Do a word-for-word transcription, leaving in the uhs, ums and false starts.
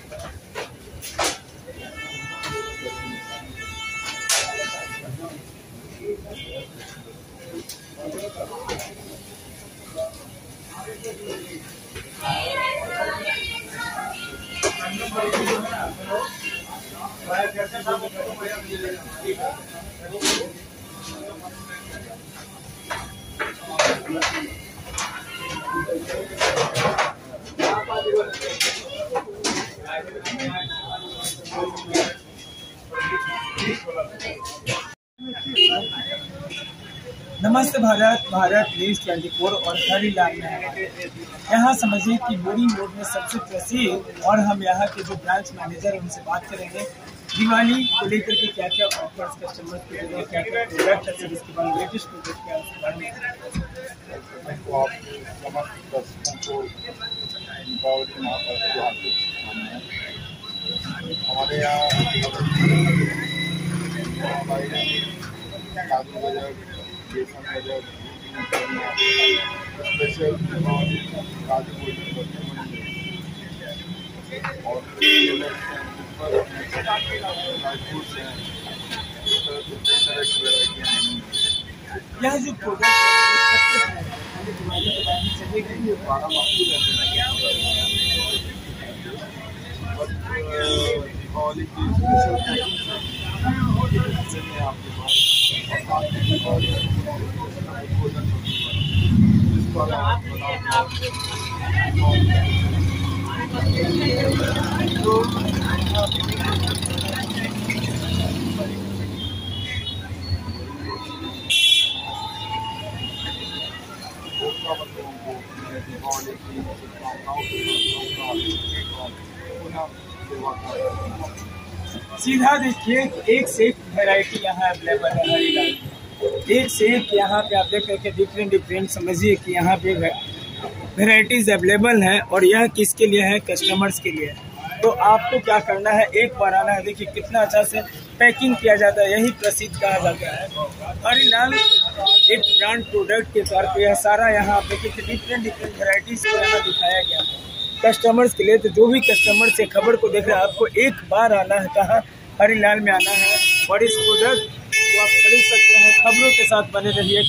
नमस्ते भारत भारत न्यूज चौबीस और हरिलाल में है। यहाँ समझिए कि बोरिंग रोड में सबसे प्रसिद्ध और हम यहाँ के जो ब्रांच मैनेजर हैं उनसे बात करेंगे दिवाली को लेकर के क्या क्या ऑफर्स कस्टमर्स के लिए, क्या क्या प्रोडक्ट है, सर इसके बारे में लेटेस्ट प्रोडक्ट क्या है उसके बारे में। हमारे यहाँ काजू बजट, बेसन बजट, स्पेशल काजू और यह जो प्रोडक्ट है बारह मासी दीपावली की स्पेशल पैकिंग है आपके पास सीधा देखिए एक से एक वैरायटी यहाँ अवेलेबल है हरिलाल में। एक से एक यहाँ पे आप देख करके डिफरेंट डिफरेंट समझिए कि यहाँ पे वैरायटीज अवेलेबल हैं और यह किसके लिए है, कस्टमर्स के लिए। तो आपको क्या करना है, एक बार आना है। देखिए कितना अच्छा से पैकिंग किया जाता है, यही प्रसिद्ध कहा जाता है हरिलाल। एक ब्रांड प्रोडक्ट के तौर पे यह सारा यहाँ पे डिफरेंट डिफरेंट वैरायटीज को यहाँ दिखाया गया है कस्टमर्स के लिए। तो जो भी कस्टमर से खबर को देख रहे हैं आपको एक बार आना है, कहाँ, हरिलाल में आना है और इस प्रोडक्ट को आप खरीद सकते हैं। खबरों के साथ बने रहिए।